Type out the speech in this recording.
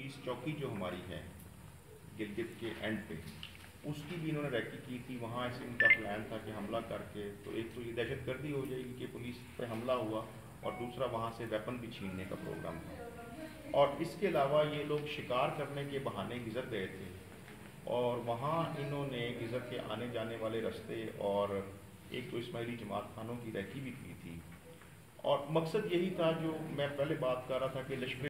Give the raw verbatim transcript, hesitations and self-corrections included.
Police चौकी जो हमारी है गिलगित के एंड पे, उसकी भी इन्होंने रैकी की थी। वहाँ ऐसे इनका प्लान था कि हमला करके, तो एक तो ये दहशतगर्दी हो जाएगी कि पुलिस पे हमला हुआ, और दूसरा वहाँ से वेपन भी छीनने का प्रोग्राम था। और इसके अलावा ये लोग शिकार करने के बहाने गिज़र गए थे, और वहाँ इन्होंने गिज़र के आने जाने वाले रास्ते और एक तो इस्माइली जमात खानों की रैकी भी की थी। और मकसद यही था जो मैं पहले बात कर रहा था कि लश्कर